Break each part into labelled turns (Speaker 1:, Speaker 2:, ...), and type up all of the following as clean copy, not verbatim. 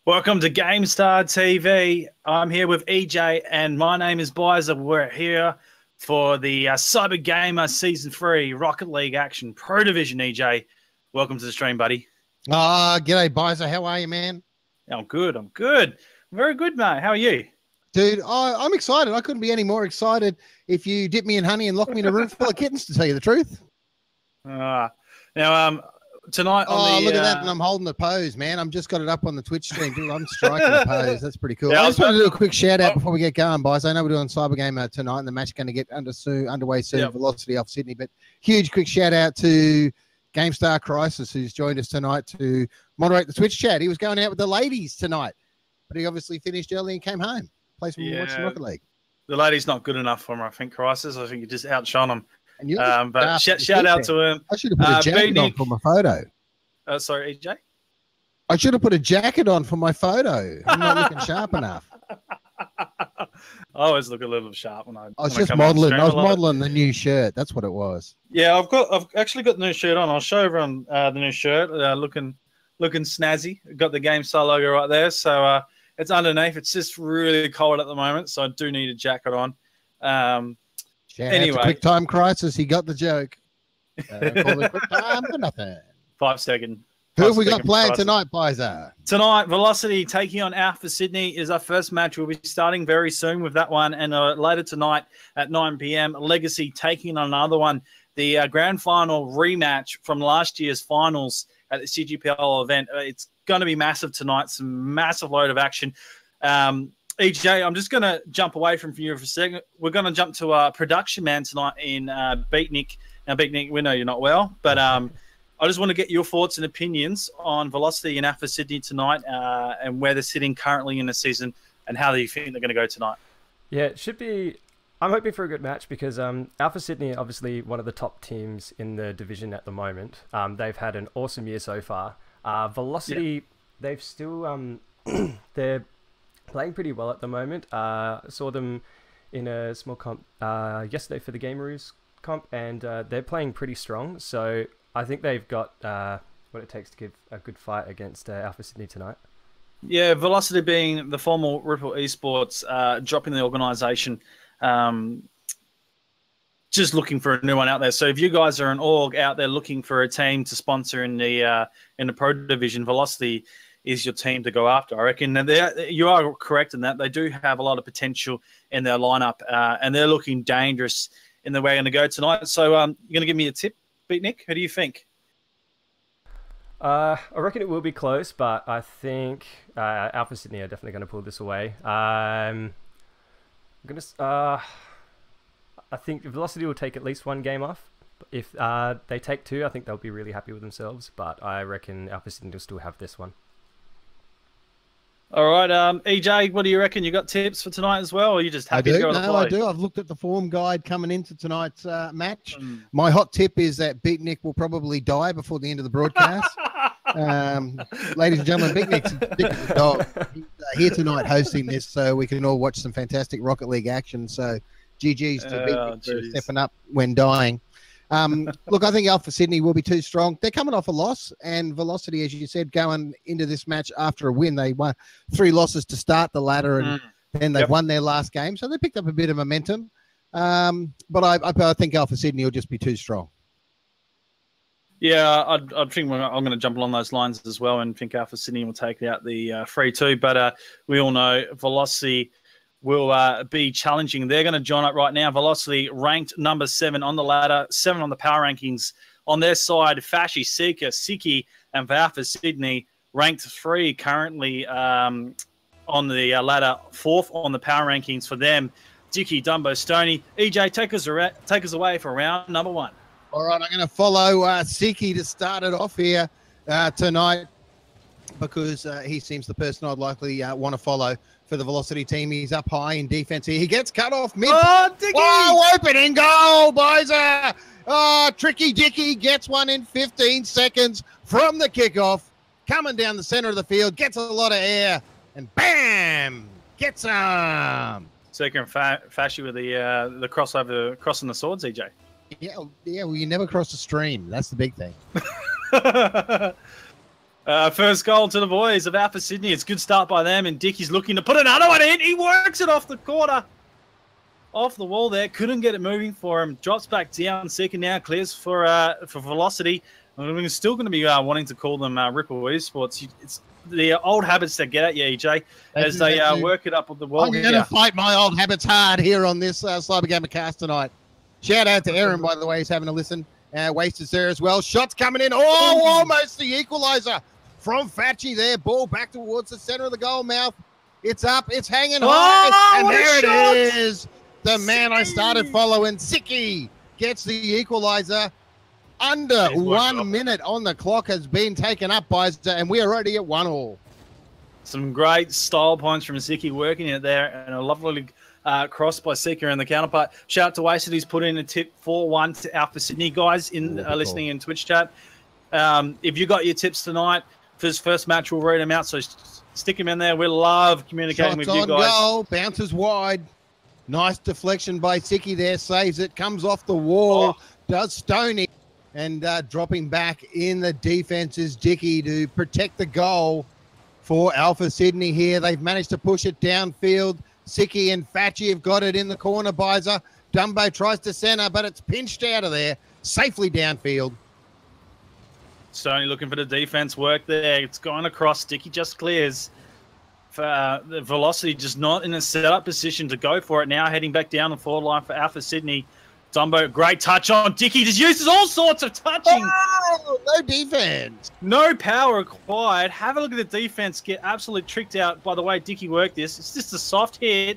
Speaker 1: Welcome to GameStar TV. I'm here with EJ and my name is Bizer. We're here for the Cyber Gamer Season 3 Rocket League action Pro Division. EJ, welcome to the stream, buddy.
Speaker 2: G'day, Bizer. How are you, man?
Speaker 1: I'm good. I'm good. Very good, mate. How are you?
Speaker 2: Dude, I'm excited. I couldn't be any more excited if you dip me in honey and lock me in a room full of kittens, to tell you the truth.
Speaker 1: Now, tonight
Speaker 2: look at that, and I'm holding the pose, man. I'm just got it up on the Twitch stream, dude. I'm striking the pose. That's pretty cool.
Speaker 1: Yeah,
Speaker 2: I just want to do a quick shout out before we get going, boys. I know we're doing Cyber Gamer tonight, and the match is going to get underway soon. Yep. Velocity off Sydney, but huge quick shout out to GameStar Crisis, who's joined us tonight to moderate the Twitch chat. He was going out with the ladies tonight, but he obviously finished early and came home. Plays when we watch the Rocket League.
Speaker 1: The lady's not good enough for him, I think, Crisis. I think you just outshone him.
Speaker 2: And
Speaker 1: but shout out to him.
Speaker 2: I should have put a jacket on for my photo.
Speaker 1: Sorry, EJ?
Speaker 2: I should have put a jacket on for my photo. I'm not looking sharp enough.
Speaker 1: I always look a little sharp when I
Speaker 2: was just modeling. I was modeling the new shirt. That's what it was.
Speaker 1: Yeah, I've actually got the new shirt on. I'll show everyone the new shirt. Looking snazzy. Got the GameStar logo right there. So it's underneath. It's just really cold at the moment, so I do need a jacket on. Anyway,
Speaker 2: Quick Time Crisis. He got the joke. Call it quick time for nothing.
Speaker 1: 5 second.
Speaker 2: Who have we got playing tonight, Bizer?
Speaker 1: Tonight, Velocity taking on Alpha Sydney is our first match. We'll be starting very soon with that one. And later tonight at 9 p.m, Legacy taking on another one. The grand final rematch from last year's finals at the CGPL event. It's going to be massive tonight. Some massive load of action. EJ, I'm just going to jump away from you for a second. We're going to jump to our production man tonight in Beatnik. Now, Beatnik, we know you're not well, but I just want to get your thoughts and opinions on Velocity and Alpha Sydney tonight and where they're sitting currently in the season and how do you think they're going to go tonight?
Speaker 3: Yeah, it should be... I'm hoping for a good match because Alpha Sydney are obviously one of the top teams in the division at the moment. They've had an awesome year so far. Velocity, they've still... they're playing pretty well at the moment. Saw them in a small comp yesterday for the Gameroos comp, and they're playing pretty strong. So I think they've got what it takes to give a good fight against Alpha Sydney tonight. Yeah,
Speaker 1: Velocity being the former Ripple Esports, dropping the organisation, just looking for a new one out there. So if you guys are an org out there looking for a team to sponsor in the Pro Division, Velocity is your team to go after. I reckon you are correct in that. They do have a lot of potential in their lineup, and they're looking dangerous in the way they're going to go tonight. So you're going to give me a tip, Beatnik? Who do you think?
Speaker 3: I reckon it will be close, but I think Alpha Sydney are definitely going to pull this away. I think Velocity will take at least one game off. If they take two, I think they'll be really happy with themselves, but I reckon Alpha Sydney will still have this one.
Speaker 1: All right, EJ, what do you reckon? You got tips for tonight as well, or are you just happy to go on the play?
Speaker 2: I do. I've looked at the form guide coming into tonight's match. My hot tip is that Beatnik will probably die before the end of the broadcast. Ladies and gentlemen, Beatnik's the dog. He's here tonight hosting this, so we can all watch some fantastic Rocket League action. So GG's to Beatnik for stepping up when dying. Look, I think Alpha Sydney will be too strong. They're coming off a loss, and Velocity, as you said, going into this match after a win. They won 3 losses to start the ladder, and then they've won their last game. So they picked up a bit of momentum. But I think Alpha Sydney will just be too strong.
Speaker 1: Yeah, I think I'm going to jump along those lines as well and think Alpha Sydney will take out the 3-2. But we all know Velocity will be challenging. They're going to join up right now. Velocity ranked number 7 on the ladder, 7 on the power rankings. On their side, Fashi, Seeker, Siki, and for Alpha Sydney, ranked 3 currently on the ladder, 4th on the power rankings for them. Dicky, Dumbo, Stoney. EJ, take us away for round number 1.
Speaker 2: All right, I'm going to follow Siki to start it off here tonight because he seems the person I'd likely want to follow for the Velocity team. He's up high in defense here. He gets cut off mid.
Speaker 1: Oh, Dicky!
Speaker 2: Oh, opening goal, Bizer! Oh, Tricky Dicky gets one in 15 seconds from the kickoff. Coming down the center of the field, gets a lot of air, and bam! Gets some.
Speaker 1: Seeker and Fashi with the crossover, crossing the swords, EJ.
Speaker 2: Yeah, well, you never cross the stream. That's the big thing.
Speaker 1: First goal to the boys of Alpha Sydney. It's a good start by them, and Dickie's looking to put another one in. He works it off the corner. Off the wall there. Couldn't get it moving for him. Drops back down. Seeker now clears for Velocity. We're still going to be wanting to call them Ripple Esports. It's the old habits that get at you, EJ, as they work it up with the wall.
Speaker 2: I'm going to fight my old habits hard here on this Cyber Gamer cast tonight. Shout out to Aaron, by the way, he's having a listen. Wasted there as well. Shots coming in. Oh, almost the equalizer from Fatchy there. Ball back towards the center of the goal mouth. It's up. It's hanging high. And there it is. The man I started following, Siki, gets the equalizer. Under 1 minute on the clock has been taken up by, and we are already at 1-1.
Speaker 1: Some great style points from Siki working it there, and a lovely cross by Seeker and the counterpart. Shout out to Wasted, he's put in a tip 4-1 to Alpha Sydney guys in listening in Twitch chat. If you got your tips tonight for his first match, we'll read them out, so stick them in there. We love communicating with you guys.
Speaker 2: Goal, bounces wide. Nice deflection by Siki there, saves it, comes off the wall, does Stoney. And dropping back in the defense is Dickie to protect the goal for Alpha Sydney here. They've managed to push it downfield. Siki and Fatchy have got it in the corner. Bizer. Dumbo tries to center, but it's pinched out of there. Safely downfield.
Speaker 1: Stoney looking for the defense work there. It's gone across. Dickie just clears. The Velocity just not in a setup position to go for it now. Heading back down the forward line for Alpha Sydney. Dumbo, great touch on Dickie. Just uses all sorts of touching.
Speaker 2: Oh, no defense.
Speaker 1: No power required. Have a look at the defense. Get absolutely tricked out by the way Dickie worked this. It's just a soft hit.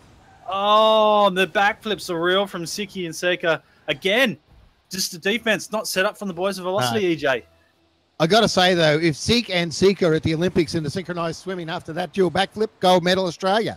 Speaker 1: Oh, the backflips are real from Siki and Seeker. Again, just the defense not set up from the boys of Velocity, EJ.
Speaker 2: I got to say, though, if Seek and Seeker at the Olympics in the synchronized swimming after that dual backflip, gold medal Australia.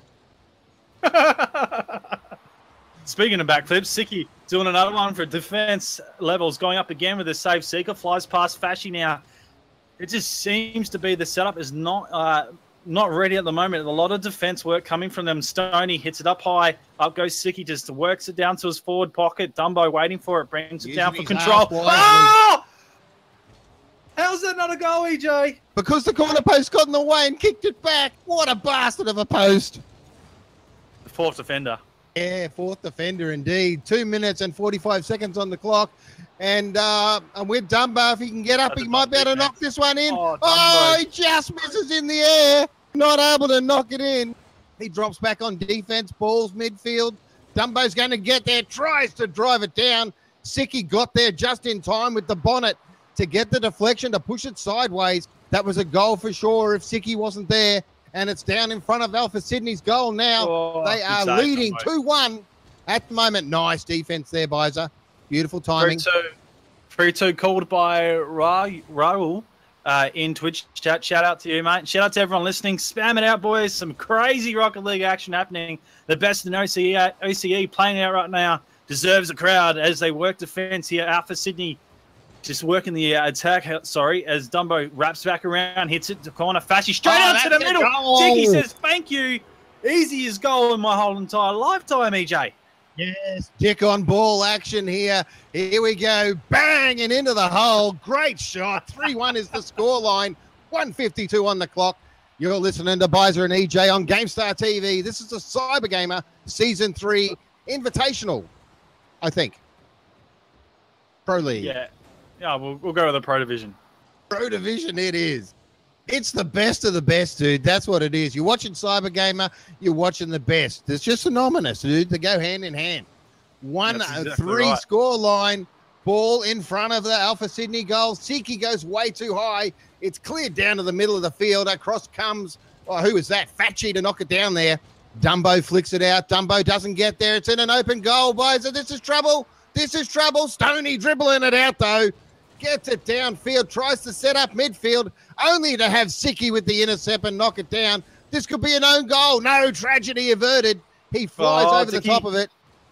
Speaker 1: Speaking of backflips, Siki doing another one for defense levels, going up again with a save. Seeker flies past Fashy now. It just seems to be the setup is not ready at the moment. A lot of defense work coming from them. Stoney hits it up high. Up goes Siki, just works it down to his forward pocket. Dumbo waiting for it, brings it down for control. Oh! How's that not a goal, EJ?
Speaker 2: Because the corner post got in the way and kicked it back. What a bastard of a post.
Speaker 1: The fourth defender.
Speaker 2: Yeah, fourth defender indeed. 2 minutes and 45 seconds on the clock. And with Dumbo, if he can get up, he might be able to knock this one in. Oh, he just misses in the air. Not able to knock it in. He drops back on defense, balls midfield. Dumbo's going to get there, tries to drive it down. Siki got there just in time with the bonnet to get the deflection, to push it sideways. That was a goal for sure if Siki wasn't there. And it's down in front of Alpha Sydney's goal now. They are leading 2-1 at the moment. Nice defense there, Bizer. Beautiful timing.
Speaker 1: 3-2 called by Raul in Twitch chat. Shout out to you, mate. Shout out to everyone listening. Spam it out, boys. Some crazy Rocket League action happening. The best in OCE playing out right now. Deserves a crowd as they work defense here. Alpha Sydney just working the attack, as Dumbo wraps back around, hits it to corner. Fashy straight out to the middle. Dickie says, thank you. Easiest goal in my whole entire lifetime, EJ.
Speaker 2: Yes, Dick on ball action here. Here we go. Bang and into the hole. Great shot. 3-1 is the scoreline. 1:52 on the clock. You're listening to Bizer and EJ on GameStar TV. This is a Cyber Gamer Season 3 Invitational, I think. Pro League.
Speaker 1: Yeah, we'll go with the Pro Division.
Speaker 2: Pro Division it is. It's the best of the best, dude. That's what it is. You're watching Cyber Gamer, you're watching the best. It's just synonymous, dude. They go hand in hand. 1-3 score line. Ball in front of the Alpha Sydney goal. Siki goes way too high. It's cleared down to the middle of the field. Across comes, who is that? Fatchy to knock it down there. Dumbo flicks it out. Dumbo doesn't get there. It's in an open goal. Bizer, this is trouble. This is trouble. Stoney dribbling it out, though. Gets it downfield, tries to set up midfield, only to have Siki with the intercept and knock it down. This could be an own goal. No, tragedy averted. He flies over the top of it.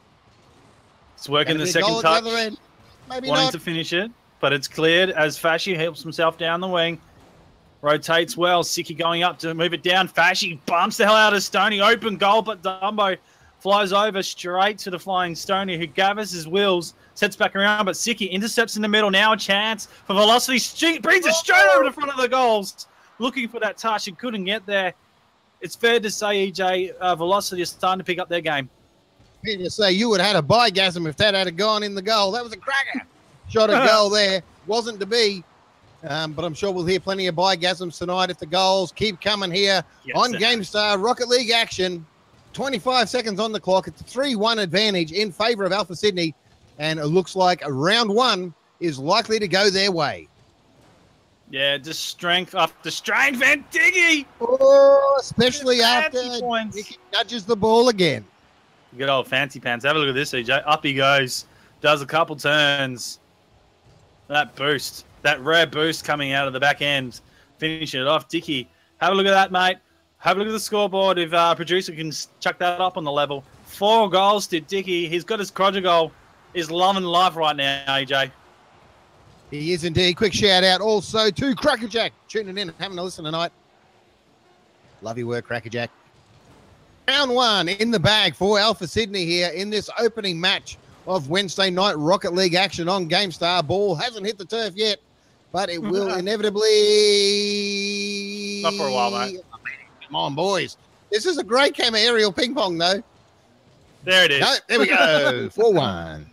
Speaker 1: It's working the second touch.
Speaker 2: Maybe
Speaker 1: wanting
Speaker 2: not
Speaker 1: to finish it, but it's cleared as Fashy helps himself down the wing. Rotates well. Siki going up to move it down. Fashy bumps the hell out of Stoney. Open goal, but Dumbo flies over straight to the flying Stoney, who gathers his wheels, sets back around, but Siki intercepts in the middle. Now a chance for Velocity. Brings it straight over the front of the goals. Looking for that touch and couldn't get there. It's fair to say, EJ, Velocity is starting to pick up their game.
Speaker 2: You say you would have had a bygasm if that had gone in the goal. That was a cracker. Shot a goal there. Wasn't to be. But I'm sure we'll hear plenty of bygasms tonight if the goals keep coming here on GameStar Rocket League action. 25 seconds on the clock. It's a 3-1 advantage in favor of Alpha Sydney. And it looks like round one is likely to go their way.
Speaker 1: Yeah, just strength after strength, and Diggy!
Speaker 2: Oh, especially after Diggy nudges the ball again.
Speaker 1: Good old fancy pants. Have a look at this, EJ. Up he goes. Does a couple turns. That boost. That rare boost coming out of the back end. Finishing it off. Dicky, have a look at that, mate. Have a look at the scoreboard if producer can chuck that up on the level. 4 goals to Dicky. He's got his Crodger goal. He's loving life right now, AJ.
Speaker 2: He is indeed. Quick shout out also to Crackerjack tuning in and having a listen tonight. Love your work, Crackerjack. Round one in the bag for Alpha Sydney here in this opening match of Wednesday night Rocket League action on GameStar. Ball hasn't hit the turf yet, but it will inevitably...
Speaker 1: Not for a while, mate.
Speaker 2: Come on, boys. This is a great game of aerial ping pong, though.
Speaker 1: There it is.
Speaker 2: No, there we go. 4-1.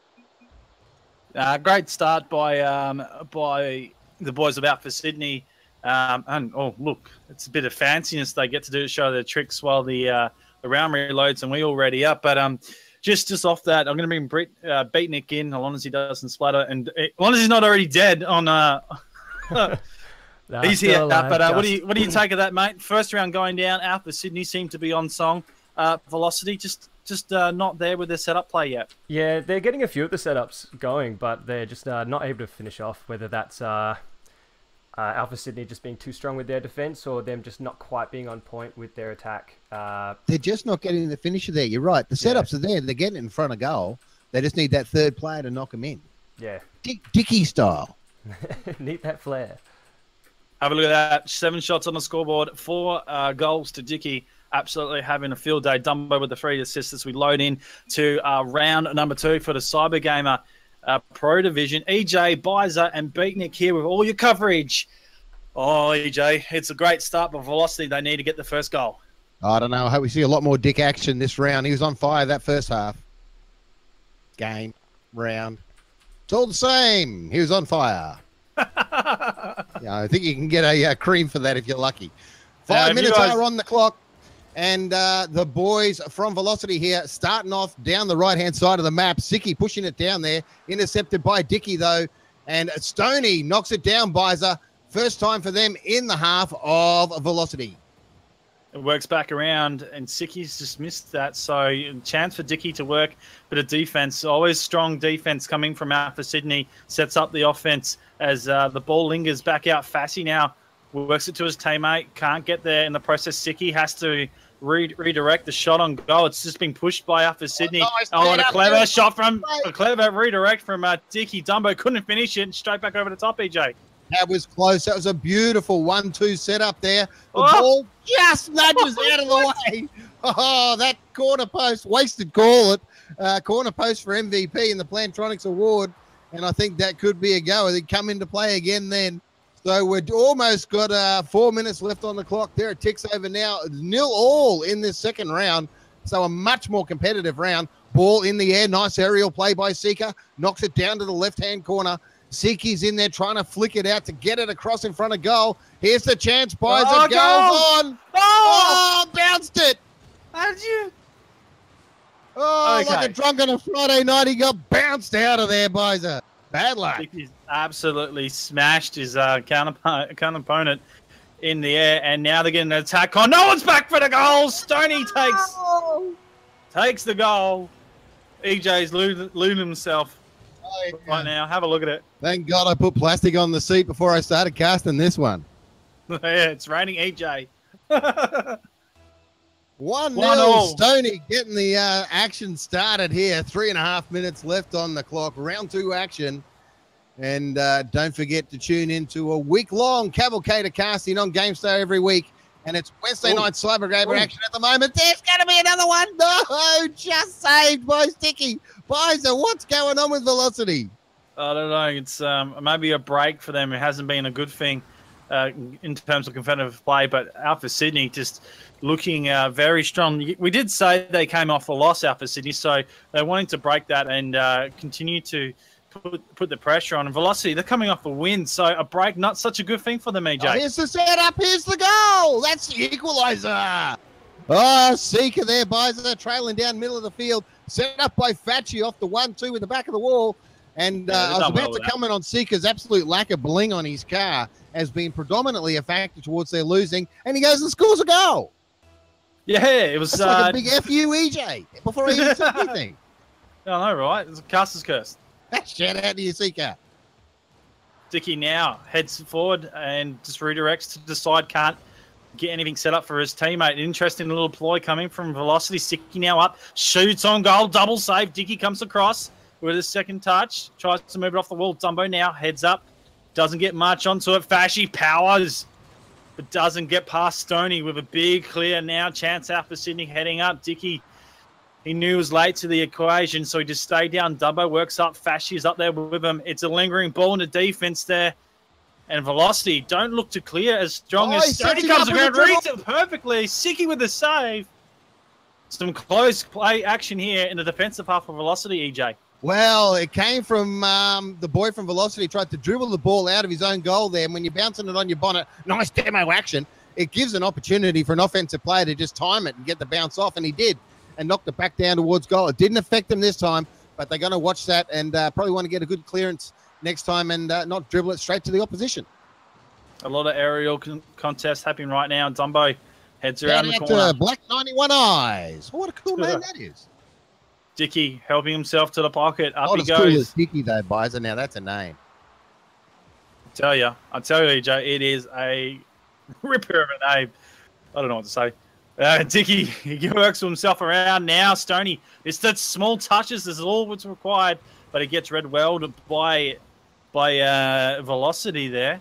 Speaker 1: Great start by the boys of Alpha Sydney. And oh, look, it's a bit of fanciness they get to do to show their tricks while the round reloads and we all ready up. But just off that, I'm going to bring Beatnik in, as long as he doesn't splatter, and as long as he's not already dead on. He's here. Alive, but what do you take of that, mate? First round going down. Alpha Sydney seem to be on song. Velocity just not there with their setup play yet.
Speaker 3: Yeah, they're getting a few of the setups going, but they're just not able to finish off, whether that's Alpha Sydney just being too strong with their defense or them just not quite being on point with their attack.
Speaker 2: They're just not getting the finisher there. You're right. The setups are there. They're getting in front of goal. They just need that third player to knock them in.
Speaker 3: Yeah.
Speaker 2: Dicky style.
Speaker 3: Need that flair.
Speaker 1: Have a look at that. 7 shots on the scoreboard. 4 goals to Dicky. Absolutely having a field day. Dumbo with the 3 assists as we load in to round number 2 for the Cyber Gamer Pro Division. EJ, Bizer, and Beatnik here with all your coverage. Oh, EJ, it's a great start, but Velocity, they need to get the first goal.
Speaker 2: I don't know. I hope we see a lot more Dick action this round. He was on fire that first half. Game, round. It's all the same. He was on fire. Yeah, I think you can get a cream for that if you're lucky. 5 minutes are on the clock. And the boys from Velocity here starting off down the right-hand side of the map. Siki pushing it down there. Intercepted by Dicky, though. And Stoney knocks it down, Bizer. First time for them in the half of Velocity.
Speaker 1: It works back around, and Siki's just missed that. So chance for Dicky to work. Bit of defense. Always strong defense coming from Alpha Sydney. Sets up the offense as the ball lingers back out. Fassi now works it to his teammate. Can't get there in the process. Siki has to redirect the shot on goal. It's just been pushed by Alpha Sydney. And a clever shot from a clever redirect from Dicky. Dumbo couldn't finish it. Straight back over the top, EJ.
Speaker 2: That was close. That was a beautiful 1-2 setup there. The ball just nudges out of the way. Oh, that corner post. Wasted call it. Corner post for MVP in the Plantronics Award. And I think that could be a go. They'd come into play again then. So we've almost got 4 minutes left on the clock. There it ticks over now. 0-0 in this second round. So a much more competitive round. Ball in the air. Nice aerial play by Sika. Knocks it down to the left-hand corner. Siki's in there trying to flick it out to get it across in front of goal. Here's the chance. Buys it. Goes on. Oh, bounced it.
Speaker 1: How'd you?
Speaker 2: Oh, okay. Like a drunk on a Friday night. He got bounced out of there, Bizer. Bad luck.
Speaker 1: He's absolutely smashed his counter opponent in the air, and now they're getting an attack on. No one's back for the goal. Stoney takes the goal. EJ's looting himself right now. Have a look at it.
Speaker 2: Thank God I put plastic on the seat before I started casting this one.
Speaker 1: Yeah, it's raining EJ.
Speaker 2: 1-0. Stoney getting the action started here. 3.5 minutes left on the clock. Round 2 action. And don't forget to tune into a week-long cavalcade of casting on GameStar every week. And it's Wednesday night Cybergamer action at the moment. There's going to be another one. No, just saved by Sticky. Bizer, what's going on with Velocity?
Speaker 1: I don't know. It's maybe a break for them. It hasn't been a good thing in terms of competitive play, but Alpha Sydney just looking very strong. We did say they came off a loss, Alpha Sydney, so they're wanting to break that and continue to put the pressure on. And Velocity, they're coming off a win, so a break, not such a good thing for them, EJ.
Speaker 2: Oh, here's the setup. Here's the goal. That's the equaliser. Oh, Seeker there, Bizer, trailing down middle of the field. Set up by Fatchy off the 1-2 with the back of the wall. And I was about to comment on Seeker's absolute lack of bling on his car as being predominantly a factor towards their losing. And he goes and scores a goal.
Speaker 1: Yeah, it was
Speaker 2: like a big F-U, EJ, before he even said anything.
Speaker 1: I know, right? It's a caster's curse.
Speaker 2: Shout out to you, Seeker.
Speaker 1: Dicky now heads forward and just redirects to the side. Can't get anything set up for his teammate. Interesting little ploy coming from Velocity. Sticky now up. Shoots on goal. Double save. Dicky comes across with his second touch. Tries to move it off the wall. Dumbo now heads up. Doesn't get much onto it. Fashy powers, but doesn't get past Stoney with a big clear now. Chance out for Sydney heading up. Dicky, he knew he was late to the equation, so he just stayed down. Dubbo works up. Fashy's up there with him. It's a lingering ball in the defense there. And Velocity don't look to clear as strong as Stoney comes around. Reads it perfectly. Sicky with the save. Some close play action here in the defensive half of Velocity, EJ.
Speaker 2: Well, it came from the boy from Velocity, tried to dribble the ball out of his own goal there. And when you're bouncing it on your bonnet, nice demo action, it gives an opportunity for an offensive player to just time it and get the bounce off, and he did, and knocked it back down towards goal. It didn't affect them this time, but they're going to watch that and probably want to get a good clearance next time and not dribble it straight to the opposition.
Speaker 1: A lot of aerial contests happening right now. Dumbo heads around the corner.
Speaker 2: Black 91 Eyes. Oh, what a cool name that is.
Speaker 1: Dicky helping himself to the pocket. Up he goes.
Speaker 2: Cool as Dicky, though, Bizer. Now, that's a name.
Speaker 1: I tell you, EJ, it is a ripper of a name. I don't know what to say. Dicky, he works himself around now. Stoney, it's that small touches. This is all what's required, but he gets red-welled by Velocity there.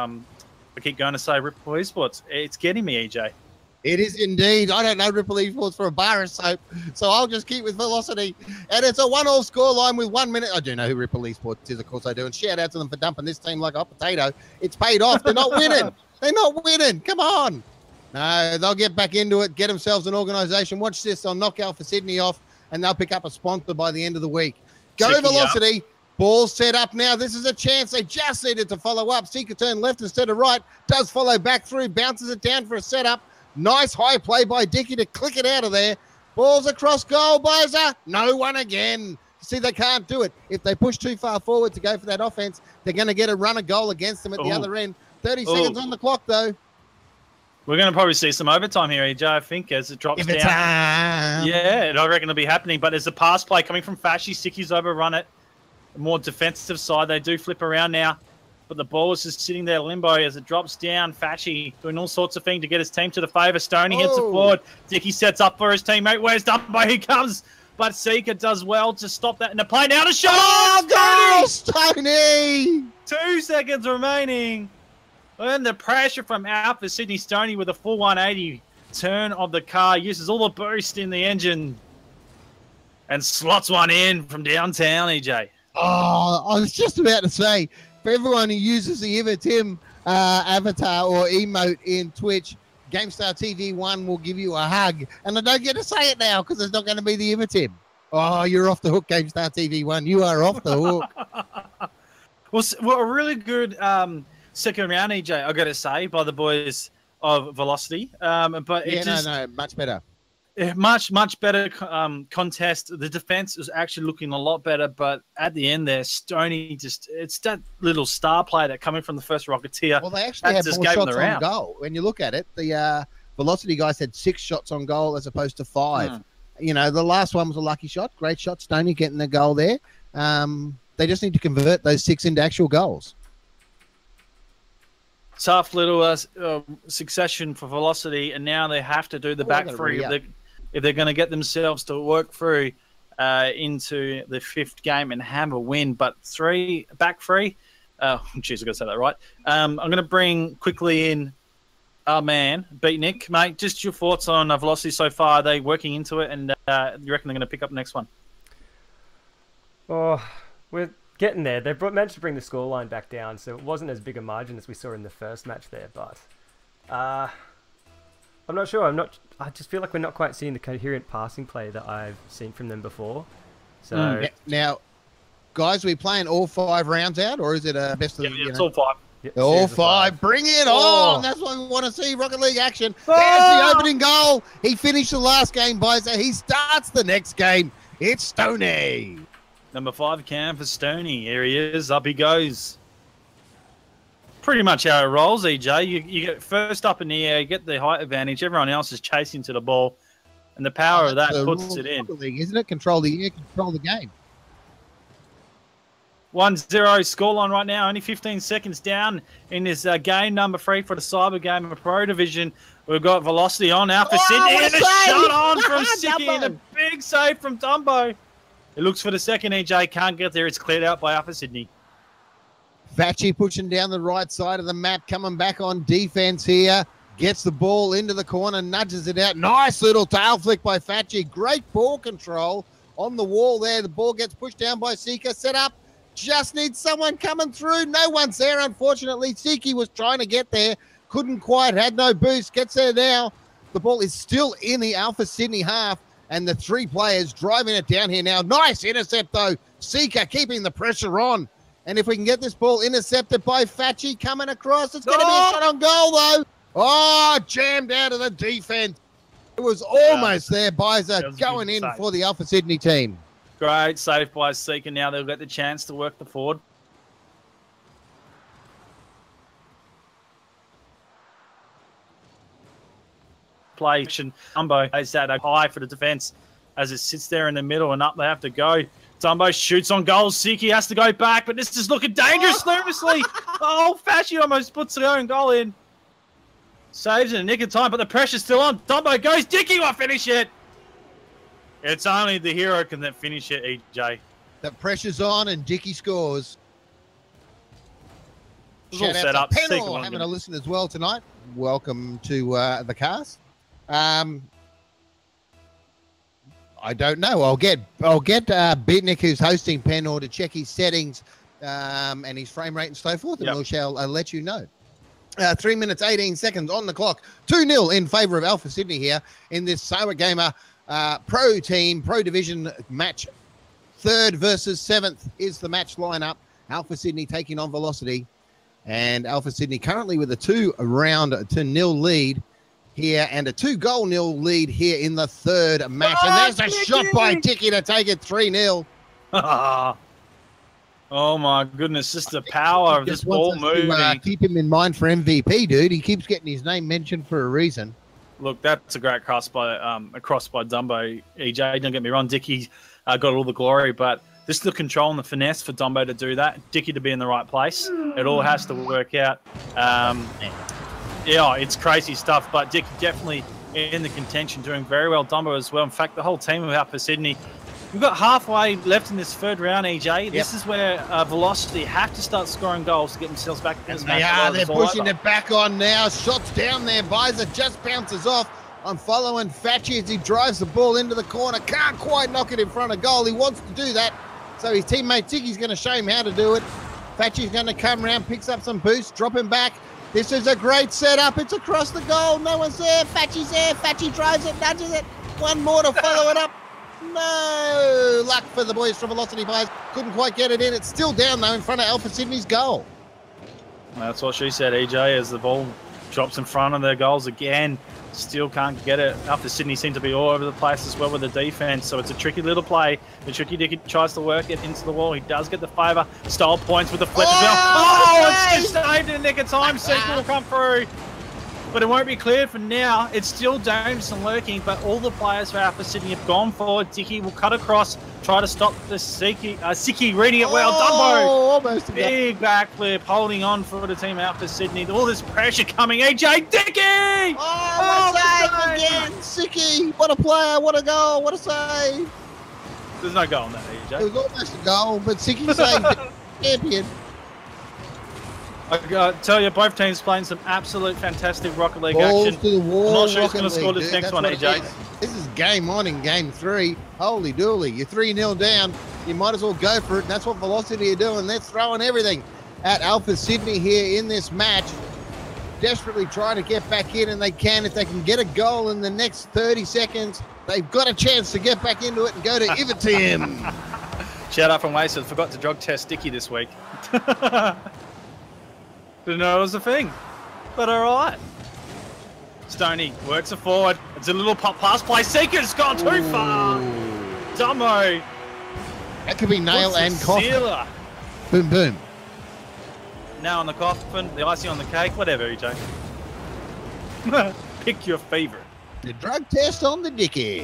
Speaker 1: I keep going to say Ripple Esports. It's getting me, EJ.
Speaker 2: It is indeed. I don't know Ripple Esports for a bar of soap, so I'll just keep with Velocity. And it's a 1-1 scoreline with 1 minute. I do know who Ripple Esports is, of course I do. And shout out to them for dumping this team like a hot potato. It's paid off. They're not winning. They're not winning. Come on. No, they'll get back into it, get themselves an organisation. Watch this. They'll knock Alpha Sydney off, and they'll pick up a sponsor by the end of the week. Go Velocity. Ball set up now. This is a chance. They just needed to follow up. Seeker turn left instead of right. Does follow back through. Bounces it down for a setup. Nice high play by Dicky to click it out of there. Ball's across goal, Bizer. No one again. See, they can't do it. If they push too far forward to go for that offense, they're going to get a run of goal against them at the other end. 30 seconds on the clock, though.
Speaker 1: We're going to probably see some overtime here, EJ, I think, as it drops down. Yeah, I reckon it'll be happening. But there's a pass play coming from Fashy. Sicky's overrun it. More defensive side. They do flip around now. But the ball is just sitting there limbo as it drops down. Fashy doing all sorts of things to get his team to the favour. Stoney hits it forward. Dicky sets up for his teammate. Where's Dumbo? He comes. But Seeker does well to stop that in the play. Now to shot.
Speaker 2: Oh, Stoney!
Speaker 1: 2 seconds remaining. And the pressure from Alpha Sydney. Stoney with a full 180 turn of the car. Uses all the boost in the engine. And slots one in from downtown, EJ.
Speaker 2: Oh, I was just about to say, for everyone who uses the Ivatim avatar or emote in Twitch, GameStar TV 1 will give you a hug. And I don't get to say it now because it's not going to be the Ivatim. Oh, you're off the hook, GameStar TV 1. You are off the hook.
Speaker 1: Well, a really good second round, EJ, I got to say, by the boys of Velocity. But
Speaker 2: no, much better.
Speaker 1: Much better contest. The defense is actually looking a lot better, but at the end there, Stoney it's that little star player that coming from the first Rocketeer.
Speaker 2: Well, they actually had more shots on goal. When you look at it, the Velocity guys had 6 shots on goal as opposed to 5. You know, the last one was a lucky shot. Great shot, Stoney getting the goal there. They just need to convert those 6 into actual goals.
Speaker 1: Tough little succession for Velocity, and now they have to do the back three if they're going to get themselves to work through into the 5th game and have a win. But back three. Jeez, I got to say that right. I'm going to bring quickly in Man, Beatnik, mate, just your thoughts on Velocity so far. Are they working into it, and you reckon they're going to pick up the next one?
Speaker 3: Oh, we're getting there. They managed to bring the scoreline back down, so it wasn't as big a margin as we saw in the first match there. But I'm not sure. I just feel like we're not quite seeing the coherent passing play that I've seen from them before. So
Speaker 2: now, guys, are we playing all 5 rounds out, or is it a best of the?
Speaker 1: It's all 5.
Speaker 3: Yep,
Speaker 2: All
Speaker 3: series of
Speaker 2: 5. Bring it
Speaker 1: Oh.
Speaker 2: on. That's what we want to see. Rocket League action.
Speaker 1: Oh.
Speaker 2: There's the opening goal. He finished the last game, Bizer. He starts the next game. It's Stoney.
Speaker 1: Number 5 cam for Stoney. Here he is. Up he goes. Pretty much how it rolls, EJ. You get first up in the air, you get the height advantage. Everyone else is chasing to the ball. And the power of that puts it in.
Speaker 2: Rocket League, isn't it? Control the air, control the game.
Speaker 1: 1-0 scoreline right now. Only 15 seconds down in this game number 3 for the Cyber Game of Pro Division. We've got Velocity on now for Sydney.
Speaker 2: what a
Speaker 1: And a
Speaker 2: save!
Speaker 1: shot on from Siki.
Speaker 2: Dumbo.
Speaker 1: And a big save from Dumbo. It looks for the second, EJ. Can't get there. It's cleared out by Alpha Sydney.
Speaker 2: Fachi pushing down the right side of the map, coming back on defense here. Gets the ball into the corner, nudges it out. Nice little tail flick by Fachi. Great ball control on the wall there. The ball gets pushed down by Sika. Set up. Just needs someone coming through. No one's there, unfortunately. Siki was trying to get there. Couldn't quite. Had no boost. Gets there now. The ball is still in the Alpha Sydney half, and the 3 players driving it down here now. Nice intercept, though. Sika keeping the pressure on. And if we can get this ball intercepted by Fachi coming across, it's going to be a shot on goal, though. Oh, jammed out of the defense. It was almost there, Bizer, going in for the Alpha Sydney team.
Speaker 1: Great save by Seeker. Now they'll get the chance to work the forward. Play. Dumbo is that high for the defense as it sits there in the middle, and up they have to go. Dumbo shoots on goal. Siki has to go back, but this is looking dangerous. Nervously. Oh, Fachi almost puts their own goal in. Saves in a nick of time, but the pressure's still on. Dumbo goes. Dicky will finish it. It's only the hero can that finish it, EJ.
Speaker 2: The pressure's on, and Dicky scores.
Speaker 1: It's all set up.
Speaker 2: Panel having a listen as well tonight. Welcome to the cast. I don't know. I'll get Bitnik, who's hosting Penor, to check his settings and his frame rate and so forth, and we shall let you know. 3 minutes, 18 seconds on the clock. 2-0 in favour of Alpha Sydney here in this Cyber Gamer Pro Team, Pro Division match. 3rd versus 7th is the match lineup. Alpha Sydney taking on Velocity. And Alpha Sydney currently with a 2-0 lead here and a 2-0 lead here in the 3rd match. And there's a shot by Dicky to take it 3-0.
Speaker 1: Oh my goodness, just the power of this ball moving.
Speaker 2: Keep him in mind for MVP, dude. He keeps getting his name mentioned for a reason.
Speaker 1: Look, that's a great cross by Dumbo. EJ, don't get me wrong, Dicky got all the glory, but just the control and the finesse for Dumbo to do that, Dicky to be in the right place. It all has to work out. Yeah, it's crazy stuff, but Dicky definitely in the contention, doing very well. Dumbo as well. In fact, the whole team of Alpha Sydney. We've got halfway left in this 3rd round, EJ. This is where Velocity have to start scoring goals to get themselves back in this match.
Speaker 2: They're pushing it back on now. Shots down there. Bizer just bounces off. I'm following Fachi as he drives the ball into the corner. Can't quite knock it in front of goal. He wants to do that. So his teammate Ticky's going to show him how to do it. Fachi's going to come around, picks up some boost, drop him back. This is a great setup. It's across the goal. No one's there. Fachi's there. Fachi drives it, nudges it. One more to follow it up. No luck for the boys from Velocity Pies. Couldn't quite get it in. It's still down, though, in front of Alpha Sydney's goal.
Speaker 1: That's what she said, EJ, as the ball drops in front of their goals again. Still can't get it. Alpha Sydney seem to be all over the place as well with the defense, so it's a tricky little play. The Tricky Dicky tries to work it into the wall. He does get the favour. Style points with the flip as well. Oh, it's just saved in a nick of time. Sequel will come through. But it won't be cleared for now. It's still dangerous and lurking, but all the players for Alpha Sydney have gone forward. Dicky will cut across, try to stop the Siki reading it well. Dumbo,
Speaker 2: almost
Speaker 1: big backflip, holding on for the team Alpha Sydney. All this pressure coming. EJ Dicky!
Speaker 2: What a save again. Siki, what a player, what a goal, what a save.
Speaker 1: There's no goal on that, EJ.
Speaker 2: It was almost a goal, but Siki saved it. Champion.
Speaker 1: I tell you, both teams playing some absolute fantastic Rocket League
Speaker 2: Balls
Speaker 1: action.
Speaker 2: to the wall.
Speaker 1: I'm not sure who's
Speaker 2: Rocket
Speaker 1: going to score
Speaker 2: League,
Speaker 1: this
Speaker 2: dude.
Speaker 1: next
Speaker 2: That's
Speaker 1: one,
Speaker 2: what it
Speaker 1: AJ.
Speaker 2: is. This is game on in game 3. Holy dooly. You're 3-0 down. You might as well go for it. And that's what Velocity are doing. They're throwing everything at Alpha Sydney here in this match. Desperately trying to get back in, and they can. If they can get a goal in the next 30 seconds, they've got a chance to get back into it and go to Everton.
Speaker 1: Shout out from Wasted. Forgot to drug test Dicky this week. Didn't know it was a thing. But all right. Stoney works it forward. It's a little pop pass play. Seeker's gone too far. Dumbo.
Speaker 2: That could be nail and coffin.
Speaker 1: Sealer.
Speaker 2: Boom, boom.
Speaker 1: Now on the coffin, the icing on the cake, whatever, EJ. Pick your favorite.
Speaker 2: The drug test on the Dicky.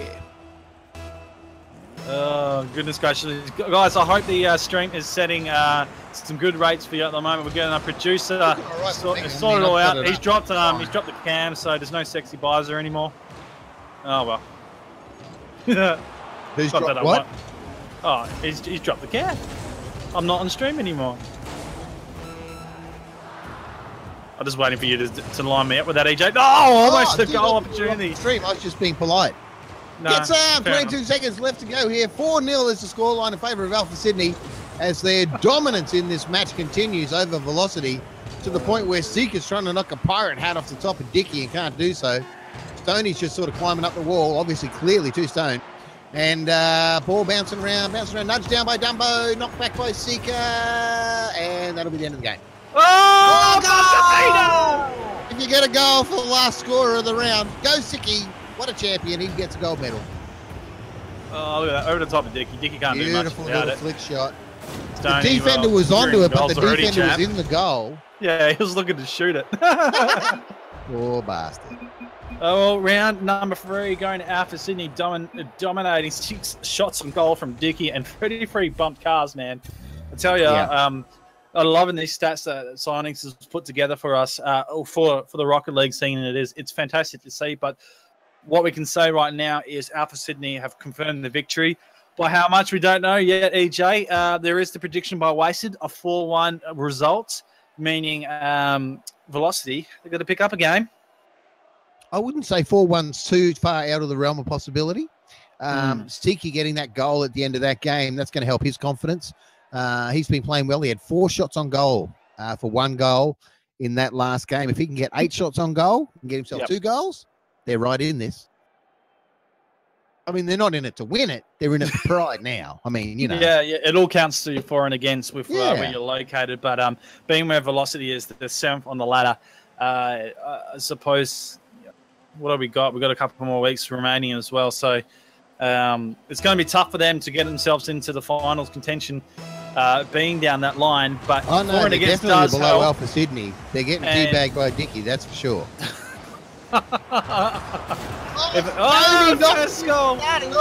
Speaker 1: Oh, goodness gracious. Guys, I hope the stream is setting some good rates for you at the moment. We're getting a producer sort it all out. He's dropped the cam, so there's no sexy visor anymore. Oh, well.
Speaker 2: Who's dropped what?
Speaker 1: Oh, he's dropped the cam. I'm not on stream anymore. I'm just waiting for you to line me up with that, EJ. Oh, almost a goal opportunity.
Speaker 2: Stream, I was just being polite.
Speaker 1: No,
Speaker 2: Gets 22 seconds left to go here. 4-0 is the scoreline in favour of Alpha Sydney as their dominance in this match continues over Velocity to the point where Seeker's trying to knock a pirate hat off the top of Dicky and can't do so. Stoney's just sort of climbing up the wall, obviously clearly too stoned. And ball bouncing around, nudged down by Dumbo, knocked back by Seeker, and that'll be the end of the game.
Speaker 1: Oh,
Speaker 2: if you get a goal for the last scorer of the round, go Sicky. What a champion. He gets a gold medal.
Speaker 1: Oh, look at that. Over the top of Dicky. Dicky can't do much
Speaker 2: Beautiful
Speaker 1: without
Speaker 2: little
Speaker 1: it.
Speaker 2: flick shot.
Speaker 1: Stoney,
Speaker 2: The defender was onto it, but the
Speaker 1: already,
Speaker 2: defender
Speaker 1: chap.
Speaker 2: was in the goal.
Speaker 1: Yeah, he was looking to shoot it.
Speaker 2: Poor bastard.
Speaker 1: Oh, round number 3 going to Alpha Sydney, dominating 6 shots on goal from Dicky and 33 bumped cars, man. I tell you, I'm loving these stats that Signings has put together for us for the Rocket League scene. It's fantastic to see, but what we can say right now is Alpha Sydney have confirmed the victory. By how much, we don't know yet, EJ. There is the prediction by Wasted, a 4-1 result, meaning Velocity, they're going to pick up a game.
Speaker 2: I wouldn't say 4-1's too far out of the realm of possibility. Sticky getting that goal at the end of that game, that's going to help his confidence. He's been playing well. He had 4 shots on goal for 1 goal in that last game. If he can get 8 shots on goal and get himself 2 goals, they're right in this. I mean, they're not in it to win it. They're in it for pride now. I mean, you know.
Speaker 1: Yeah, it all counts to you for and against with where you're located. But being where Velocity is, the 7th on the ladder, I suppose, what have we got? We've got a couple more weeks remaining as well. So it's going to be tough for them to get themselves into the finals contention, being down that line. But
Speaker 2: oh, no,
Speaker 1: for and
Speaker 2: they're
Speaker 1: against
Speaker 2: definitely
Speaker 1: does
Speaker 2: below
Speaker 1: help.
Speaker 2: Alpha Sydney. They're getting teabagged by Dicky, that's for sure.
Speaker 1: First goal.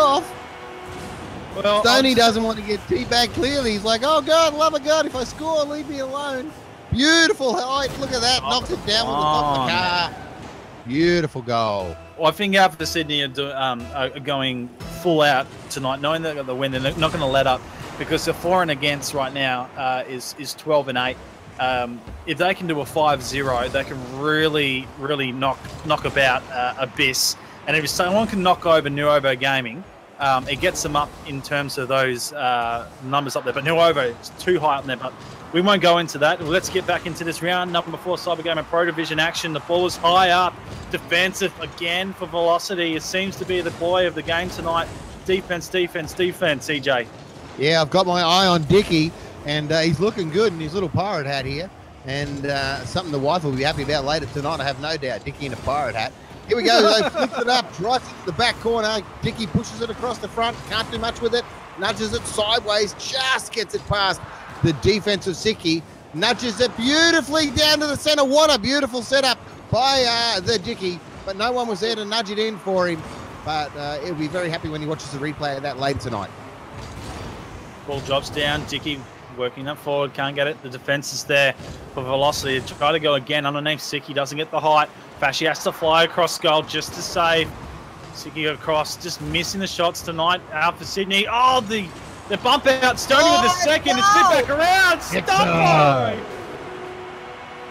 Speaker 1: Well,
Speaker 2: Stoney doesn't want to get teabagged clearly. He's like, oh, God, love of God, if I score, leave me alone. Beautiful height. Look at that. Knocks it down with the top of the car. Beautiful goal.
Speaker 1: Well, I think Alpha Sydney are going full out tonight, knowing they're going to win. They're not going to let up because the for and against right now is 12-8. If they can do a 5-0, they can really, really knock about Abyss. And if someone can knock over Nuovo Gaming, it gets them up in terms of those numbers up there. But Nuovo is too high up there. But we won't go into that. Let's get back into this round. Number 4 Cybergamer Pro Division action. The ball is high up. Defensive again for Velocity. It seems to be the boy of the game tonight. Defense, CJ.
Speaker 2: Yeah, I've got my eye on Dicky, and he's looking good in his little pirate hat here. And something the wife will be happy about later tonight, I have no doubt. Dicky in a pirate hat. Here we go. They flips it up, drives it to the back corner. Dicky pushes it across the front. Can't do much with it. Nudges it sideways. Just gets it past the defensive Sicky. Nudges it beautifully down to the center. What a beautiful setup by the Dicky. But no one was there to nudge it in for him. But he'll be very happy when he watches the replay of that later tonight.
Speaker 1: Ball drops down. Dicky working up forward. Can't get it. The defense is there for Velocity. Try to go again underneath Sicky. Doesn't get the height. Fashy has to fly across goal just to save. Sicky across. Just missing the shots tonight. Out for Sydney. Oh, the bump out. Stoney with the second. It's flipped back around. Stop.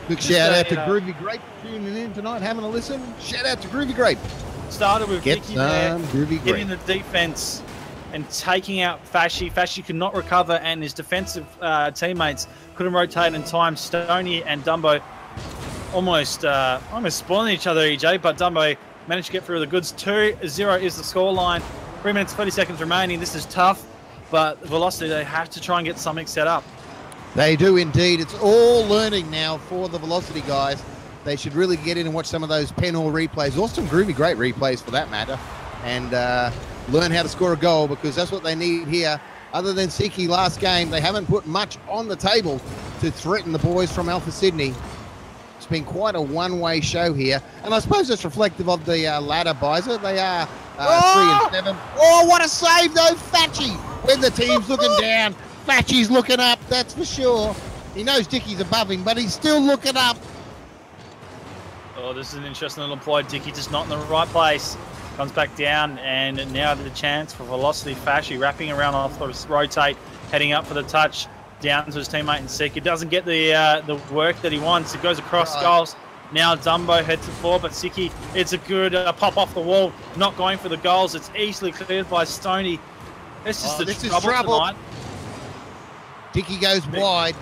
Speaker 2: Big shout out to Groovy Grape tuning in tonight, having a listen. Shout out to Groovy Grape.
Speaker 1: Started with Vicky there,
Speaker 2: Groovy
Speaker 1: getting the defense and taking out Fashy. Fashy could not recover, and his defensive teammates couldn't rotate in time. Stoney and Dumbo almost spoiling each other, EJ, but Dumbo managed to get through the goods. 2-0 is the scoreline. 3 minutes, 30 seconds remaining. This is tough, but Velocity, they have to try and get something set up.
Speaker 2: They do indeed. It's all learning now for the Velocity guys. They should really get in and watch some of those Penor replays, or some Groovy Great replays for that matter, and learn how to score a goal, because that's what they need here. Other than Siki last game, they haven't put much on the table to threaten the boys from Alpha Sydney. It's been quite a one-way show here, and I suppose it's reflective of the ladder, Bizer. They are 3-7. Oh, what a save though, Fatchy! When the team's looking down, Fatchy's looking up, that's for sure. He knows Dickie's above him, but he's still looking up.
Speaker 1: Oh, this is an interesting little ploy. Dickie just not in the right place. Comes back down, and now the chance for Velocity. Fashy wrapping around off the rotate, heading up for the touch, down to his teammate and Siki. Doesn't get the work that he wants. It goes across goals. Now Dumbo heads to four, but Siki, it's a good pop off the wall. Not going for the goals. It's easily cleared by Stoney. This is trouble tonight.
Speaker 2: Dickie goes wide.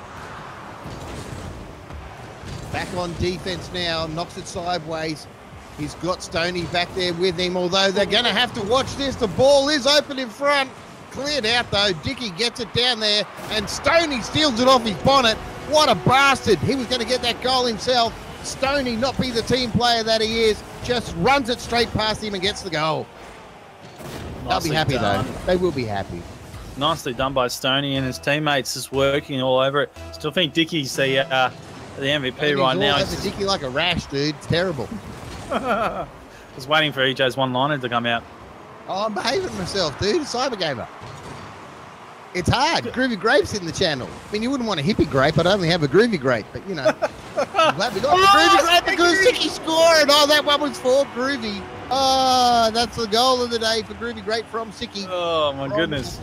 Speaker 2: Back on defense now, knocks it sideways. He's got Stoney back there with him, although they're going to have to watch this. The ball is open in front. Cleared out, though. Dickie gets it down there, and Stoney steals it off his bonnet. What a bastard. He was going to get that goal himself. Stoney, not be the team player that he is, just runs it straight past him and gets the goal. They'll be happy, though. They will be happy.
Speaker 1: Nicely done by Stoney and his teammates, just working all over it. Still think Dickie's the MVP right now.
Speaker 2: He's Dickie like a rash, dude. It's terrible.
Speaker 1: I was waiting for EJ's one-liner to come out.
Speaker 2: Oh, I'm behaving myself, dude. Cyber Gamer. It's hard. Groovy Grape's in the channel. I mean, you wouldn't want a hippie grape. I'd only have a Groovy Grape, but, you know. I'm glad we got the Groovy Grape because Dickie scored. Oh, that one was for Groovy. Oh, that's the goal of the day for Groovy Grape from Siki.
Speaker 1: Oh, my goodness.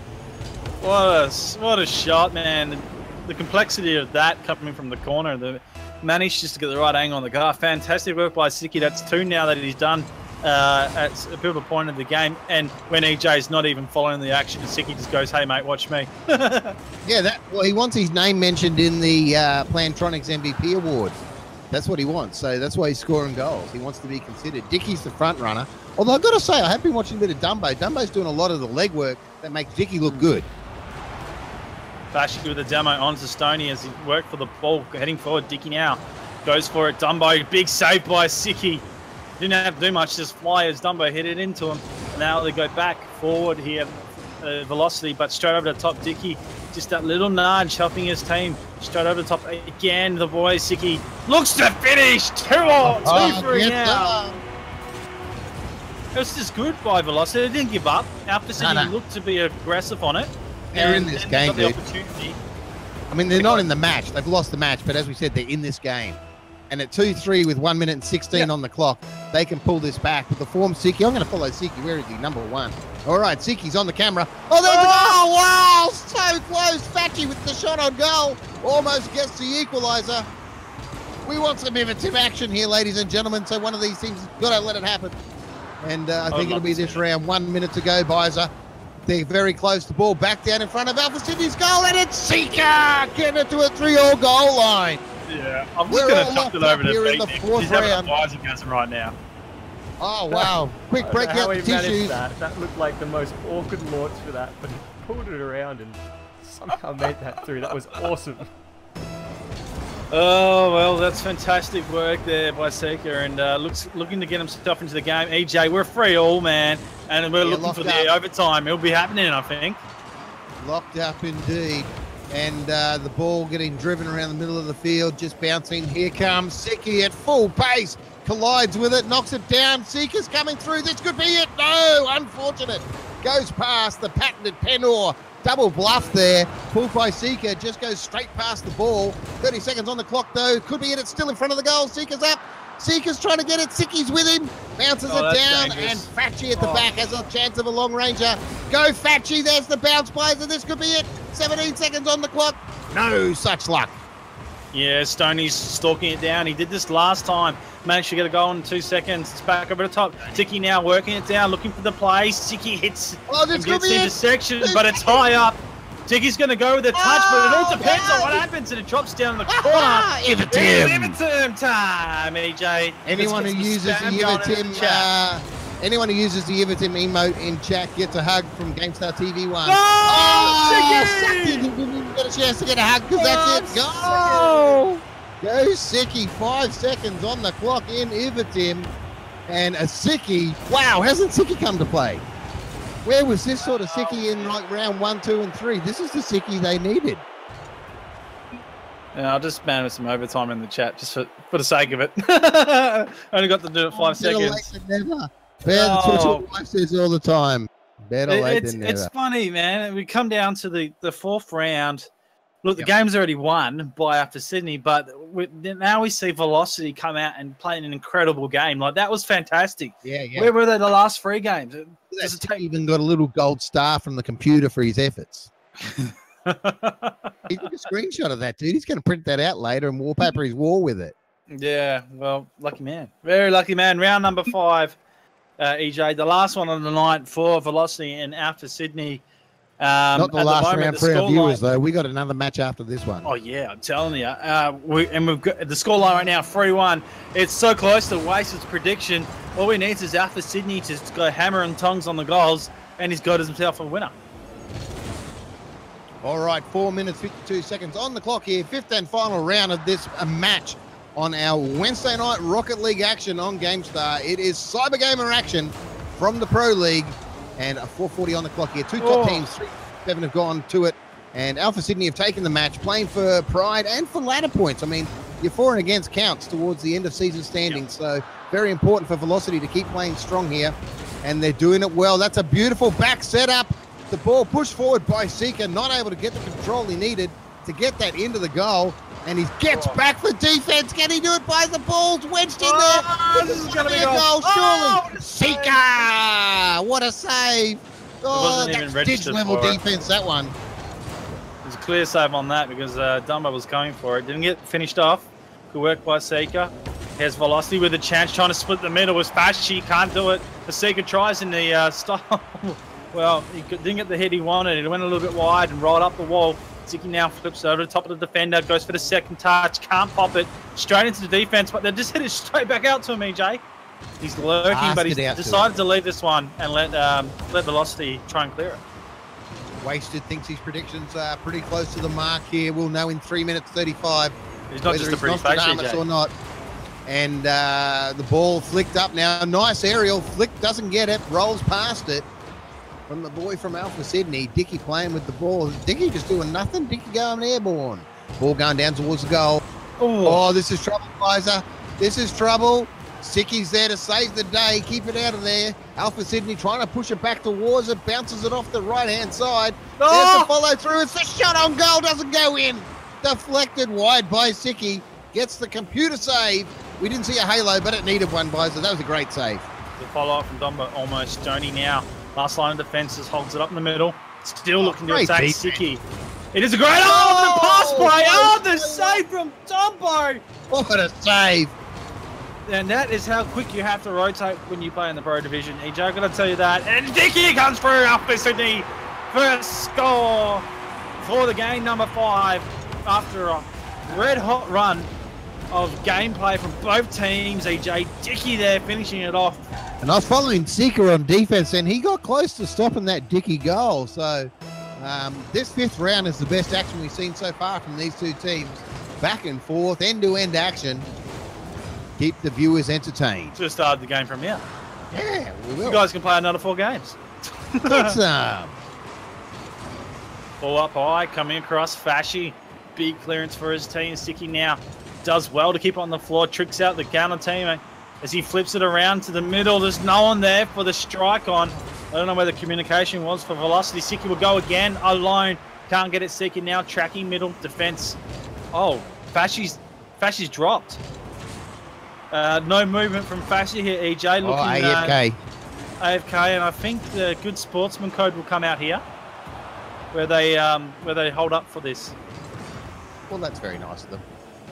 Speaker 1: What a shot, man. The complexity of that coming from the corner. Managed just to get the right angle on the car. Fantastic work by Siki. That's two now that he's done at a pivotal point of the game. And when EJ's not even following the action, Siki just goes, "Hey, mate, watch me."
Speaker 2: Yeah, well, he wants his name mentioned in the Plantronics MVP award. That's what he wants. So that's why he's scoring goals. He wants to be considered. Dickie's the front runner. Although I've got to say, I have been watching a bit of Dumbo. Dumbo's doing a lot of the legwork that makes Dickie look good.
Speaker 1: Fashy with the demo onto Stoney as he worked for the ball, heading forward. Dickie now goes for it. Dumbo, big save by Siki. Didn't have to do much, just fly as Dumbo hit it into him. Now they go back forward here, Velocity, but straight over the top. Dickie, just that little nudge helping his team. Straight over the top again, the boys. Siki looks to finish. 2-3 now. It was just good by Velocity. They didn't give up. Alpha City looked to be aggressive on it.
Speaker 2: They're in this game, dude. I mean, they're not in the match. They've lost the match, but as we said, they're in this game. And at 2-3 with 1 minute and 16 on the clock, they can pull this back. With the form Siki, I'm going to follow Siki. Where is he? Number 1. All right, Siki's on the camera. Oh, there's a goal! Wow, so close. Fatchy with the shot on goal. Almost gets the equaliser. We want some innovative action here, ladies and gentlemen. So one of these things, got to let it happen. And I think it'll be this round. 1 minute to go, Bizer. They're very close. The ball back down in front of Alpha Sydney's goal, and it's Sika getting it to a 3-all goal line.
Speaker 1: Yeah, I'm just going to chuck it over to Beatnik. He's having a
Speaker 2: Bizer
Speaker 1: right now.
Speaker 2: Oh, wow. Quick break out the tissues.
Speaker 3: That looked like the most awkward launch for that, but he pulled it around and somehow made that through. That was awesome.
Speaker 1: Oh, well, that's fantastic work there by Sika, and looking to get himself into the game. EJ, we're 3-all, man, and we're looking for the overtime. It'll be happening, I think.
Speaker 2: Locked up indeed. And the ball getting driven around the middle of the field, just bouncing. Here comes Siki at full pace. Collides with it, knocks it down. Sika's coming through. This could be it. No, unfortunate. Goes past the patented Penor. Double bluff there. Pulled by Sika. Just goes straight past the ball. 30 seconds on the clock, though. Could be it. It's still in front of the goal. Sika's up. Sika's trying to get it. Siki's with him. Bounces it down. Dangerous. And Fatchy at the back has a chance of a long ranger. Go Fatchy. There's the bounce plays. And this could be it. 17 seconds on the clock. No such luck.
Speaker 1: Yeah, Stoney's stalking it down. He did this last time. Managed to get a goal in 2 seconds. It's back over the top. Dicky now working it down, looking for the play. Dicky hits and gets into section, but it's high up. Dicky's going to go with a touch, but it all depends on what happens, and it drops down in the corner. Everton time, EJ.
Speaker 2: Anyone who uses the Everton anyone who uses the Everton emote in chat gets a hug from GameStar TV 1. Sicky didn't even get a chance to get a hug because that's it. Go! Go Sicky. 5 seconds on the clock in Everton. And a Sicky. Wow, hasn't Sicky come to play? Where was this sort of Sicky in like round 1, 2, and 3? This is the Sicky they needed.
Speaker 1: Yeah, I'll just manage some overtime in the chat just for the sake of it. Only got to do it 5 seconds.
Speaker 2: Better late than never. That's what your wife says all the time. Better late than never.
Speaker 1: It's funny, man. We come down to the fourth round. Look, the game's already won by after Sydney, but now we see Velocity come out and play an incredible game. Like, that was fantastic.
Speaker 2: Yeah.
Speaker 1: Where were they the last 3 games?
Speaker 2: Even got a little gold star from the computer for his efforts. He took a screenshot of that, dude. He's going to print that out later and wallpaper his wall with it.
Speaker 1: Yeah, well, lucky man. Very lucky man. Round number 5, EJ. The last one of the night for Velocity and Alpha Sydney.
Speaker 2: Not the last round for our viewers, though. We got another match after this one.
Speaker 1: Oh, yeah, I'm telling you. We've got the scoreline right now, 3-1. It's so close to Waste's prediction. All we need is Alpha Sydney to go hammer and tongs on the goals, and he's got himself a winner.
Speaker 2: All right, 4 minutes, 52 seconds on the clock here. 5th and final round of this match on our Wednesday night Rocket League action on GameStar. It is Cyber Gamer action from the Pro League. And a 4:40 on the clock here. 2 top teams, 3-7 have gone to it. And Alpha Sydney have taken the match, playing for pride and for ladder points. I mean, your for and against counts towards the end of season standings. So very important for Velocity to keep playing strong here. And they're doing it well. That's a beautiful back setup. The ball pushed forward by Seeker, not able to get the control he needed to get that into the goal. And he gets back for defense. Can he do it by the balls wedged in there?
Speaker 1: This is going to be a
Speaker 2: goal, surely. Seeker! What a save. Oh, that's Diggs level defense, that one.
Speaker 1: There's a clear save on that because Dumbo was going for it. Didn't get finished off. Good work by Seeker. Here's Velocity with a chance, trying to split the middle with Fashi. Can't do it. The Seeker tries in the style. Well, he didn't get the hit he wanted. It went a little bit wide and rolled up the wall. Zicky now flips over the top of the defender, goes for the second touch, can't pop it, straight into the defense, but they just hit it straight back out to him, EJ. He's lurking, but he's decided to leave this one and let Velocity try and clear it.
Speaker 2: Wasted thinks his predictions are pretty close to the mark here. We'll know in 3 minutes 35
Speaker 1: he's not just a pretty face, EJ.
Speaker 2: Or not. And the ball flicked up now. Nice aerial flick, doesn't get it, rolls past it. From the boy from Alpha Sydney, Dicky playing with the ball. Dicky just doing nothing. Dicky going airborne. Ball going down towards the goal. Oh, this is trouble, Kaiser. This is trouble. Sicky's there to save the day. Keep it out of there. Alpha Sydney trying to push it back towards it. Bounces it off the right-hand side. There's the follow through. It's the shot on goal. Doesn't go in. Deflected wide by Sicky. Gets the computer save. We didn't see a halo, but it needed one, Kaiser. That was a great save.
Speaker 1: The follow-up from Dumbo almost. Stoney now. Last line of defense just holds it up in the middle. Still looking to attack Sicky. It is a great the pass play. Oh, the save from Dumbo.
Speaker 2: What a save.
Speaker 1: And that is how quick you have to rotate when you play in the Pro Division. EJ, I'm going to tell you that. And Dicky comes through Alpha Sydney. First score for the game number 5 after a red-hot run of gameplay from both teams. EJ, Dicky there finishing it off.
Speaker 2: And I was following Seeker on defense, and he got close to stopping that Dicky goal. So this 5th round is the best action we've seen so far from these two teams. Back and forth, end-to-end action. Keep the viewers entertained.
Speaker 1: Just started the game from here.
Speaker 2: Yeah, we will.
Speaker 1: You guys can play another 4 games.
Speaker 2: Awesome.
Speaker 1: Ball up high, coming across. Fashy. Big clearance for his team. Sticky now does well to keep it on the floor. Tricks out the counter team. As he flips it around to the middle, there's no one there for the strike on. I don't know where the communication was for Velocity. Sicky will go again alone. Can't get it. Sicky now tracking middle defense. Oh, Fashy's dropped. No movement from Fashy here, EJ. Looking,
Speaker 2: AFK.
Speaker 1: AFK, and I think the good sportsman code will come out here, where they hold up for this.
Speaker 2: Well, that's very nice of them.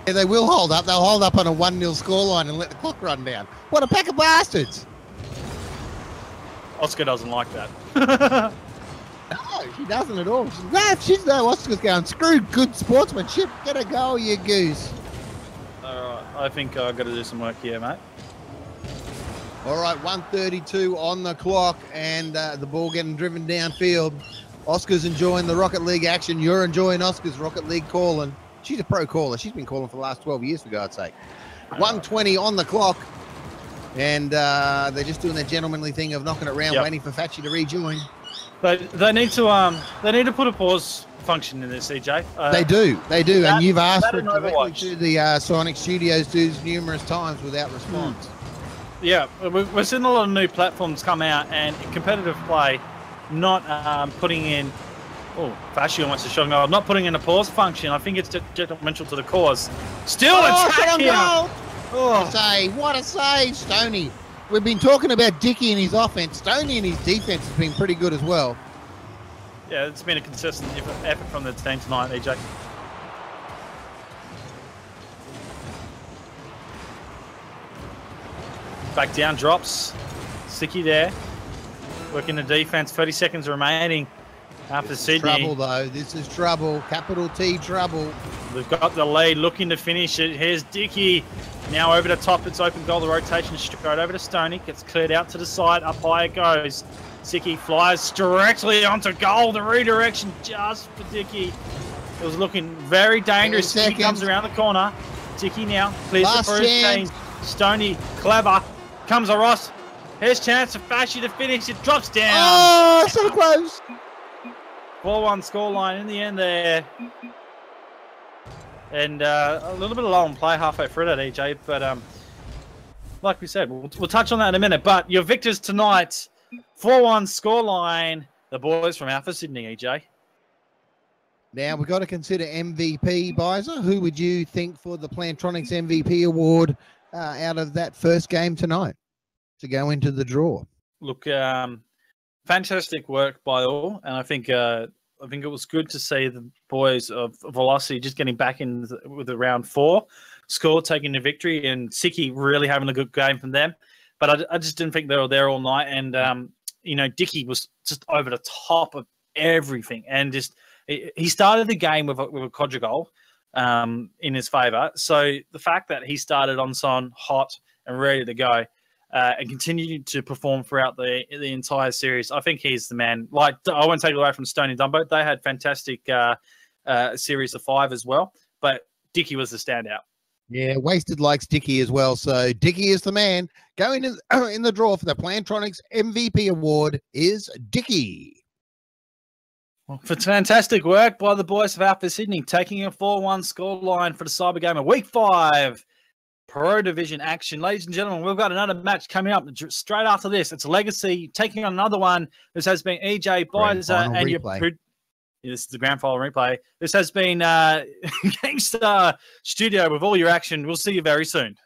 Speaker 2: Yeah, they will hold up. They'll hold up on a 1-0 scoreline and let the clock run down. What a pack of bastards.
Speaker 1: Oscar doesn't like that.
Speaker 2: No, she doesn't at all. She's no Oscar's going, screw good sportsmanship. Get a goal, you goose.
Speaker 1: All right, I think I've got to do some work here, mate.
Speaker 2: All right, 1:32 on the clock, and the ball getting driven downfield. Oscar's enjoying the Rocket League action. You're enjoying Oscar's Rocket League calling. She's a pro caller. She's been calling for the last 12 years, for God's sake. 1:20 on the clock, and they're just doing their gentlemanly thing of knocking it around, waiting for Facci to rejoin.
Speaker 1: They need to put a pause function in this, CJ.
Speaker 2: They do, and you've asked for it directly
Speaker 1: Overwatch.
Speaker 2: to the Sonic Studios dudes numerous times without response.
Speaker 1: Yeah, we're seeing a lot of new platforms come out, and in competitive play, not putting in. Oh, Facci almost a shot goal. Not putting in a pause function. I think it's detrimental to the cause. Still attack here.
Speaker 2: Oh. What a save, Stoney. We've been talking about Dickey and his offense. Stoney and his defense has been pretty good as well.
Speaker 1: Yeah, it's been a consistent effort from the team tonight, EJ. Back down, drops. Sticky there. Working the defense. 30 seconds remaining after Sydney.
Speaker 2: Trouble, though. This is trouble. Capital T trouble.
Speaker 1: They've got the lead, looking to finish it. Here's Dickey. Now over the top, it's open goal. The rotation straight over to Stoney. Gets cleared out to the side. Up high it goes. Dickey flies directly onto goal. The redirection just for Dickey. It was looking very dangerous. He comes around the corner. Dickey now clears it for his team. Stoney, clever. Comes a Ross. Here's chance for Facci to finish. It drops down.
Speaker 2: Oh, so close.
Speaker 1: 4-1 scoreline in the end there. And a little bit of low on play halfway through that, EJ. But like we said, we'll touch on that in a minute. But your victors tonight, 4-1 scoreline. The boys from Alpha Sydney, EJ.
Speaker 2: Now, we've got to consider MVP, Bizer. Who would you think for the Plantronics MVP award out of that first game tonight to go into the draw?
Speaker 1: Look, fantastic work by all. And I think it was good to see the boys of Velocity just getting back in with a round 4 score, taking the victory, and Siki really having a good game from them. But I just didn't think they were there all night. And, Dickey was just over the top of everything. And just he started the game with a quadra goal in his favour. So the fact that he started on Son hot and ready to go and continued to perform throughout the entire series, I think he's the man. Like, I won't take it away from Stoney Dumbo. They had fantastic series of 5 as well, but Dickey was the standout.
Speaker 2: Yeah, Wasted likes Dickey as well. So Dickey is the man. Going in the draw for the Plantronics MVP award is Dickey.
Speaker 1: Well, for fantastic work by the boys of Alpha Sydney, taking a 4-1 scoreline for the Cyber Gamer Week 5 Pro Division action. Ladies and gentlemen, we've got another match coming up straight after this. It's Legacy taking on another one. This has been EJ Bizer and your... This is the grand final replay. This has been Gangstar Studio with all your action. We'll see you very soon.